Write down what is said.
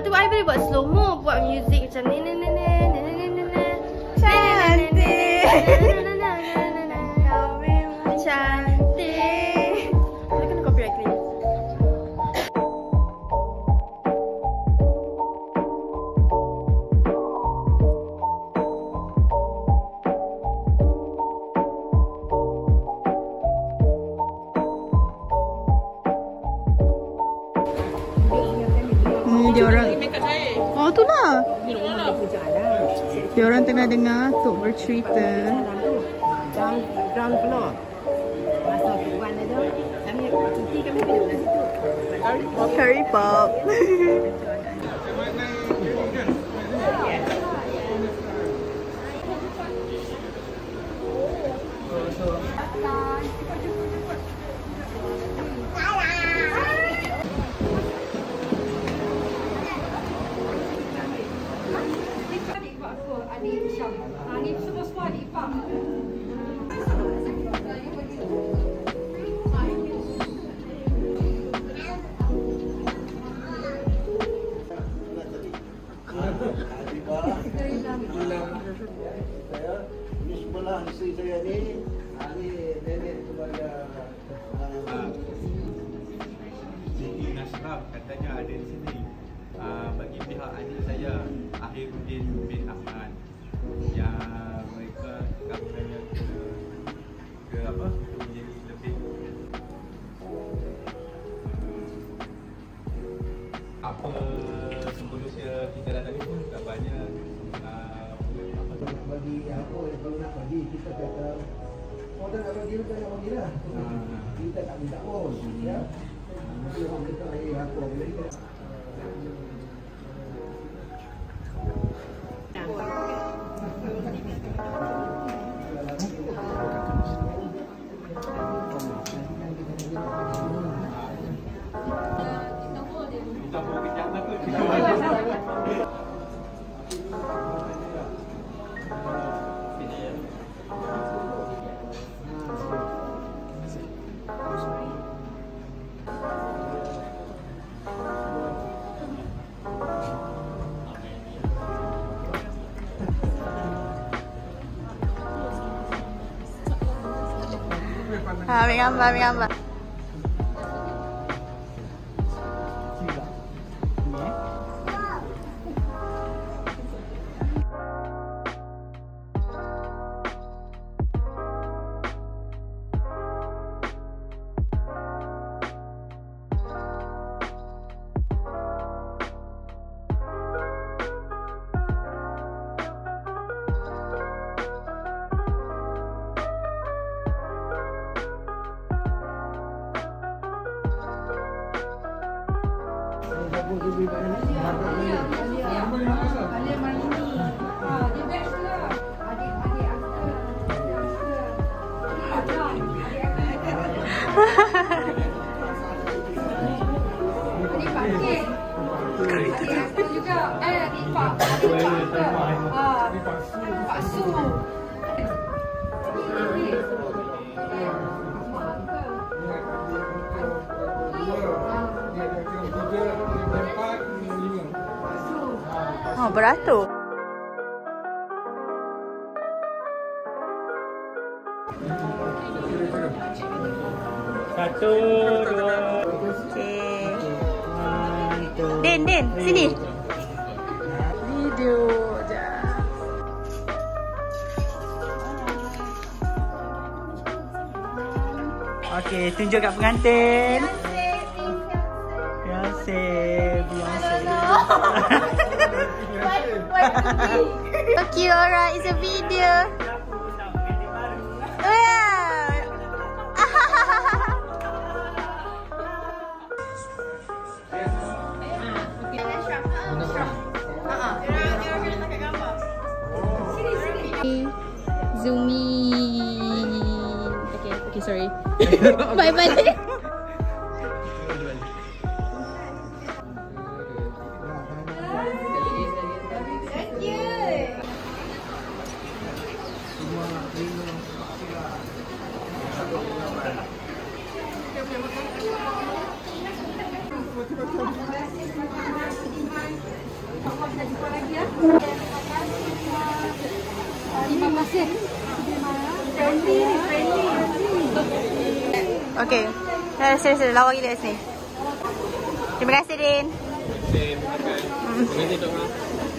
Lepas tu I boleh buat slow mo, buat music macam ni. Cantik. Kau memang cantik. Dia kena copyright claim. Dia orang. Oh tu lah. Dia orang tengah dengar Tok bercerita. Ground floor. Masa tuan ada, kami cuti kami duduk di situ. Curry pop. Ini sebelah isteri saya ni, ini nenek kepada Siti Nasyrah katanya ada di sini. Bagi pihak adik saya Akhiruddin bin Ahmad, yang mereka kahwinannya ke apa? Menjadi lebih apa sebelumnya kita datang ni pun tak banyak bagi apa yang kalau nak bagi kita kata oh tak nak bagi kita nak bagilah. Kita tak minta pun ya. Mesti orang kita lagi apa jadi kita Ambil gambar. Oh, beratur. Satu, dua. Okay. Den, sini. Video je. Okay, tunjuk kat pengantin. Beyonce. Okay, alright, it's a video. Zoom in. Okay, sorry. Bye. Terima kasih. Okay. Sila lawa gila sini. Terima kasih, Din. Terima kasih. Terima kasih, Dok.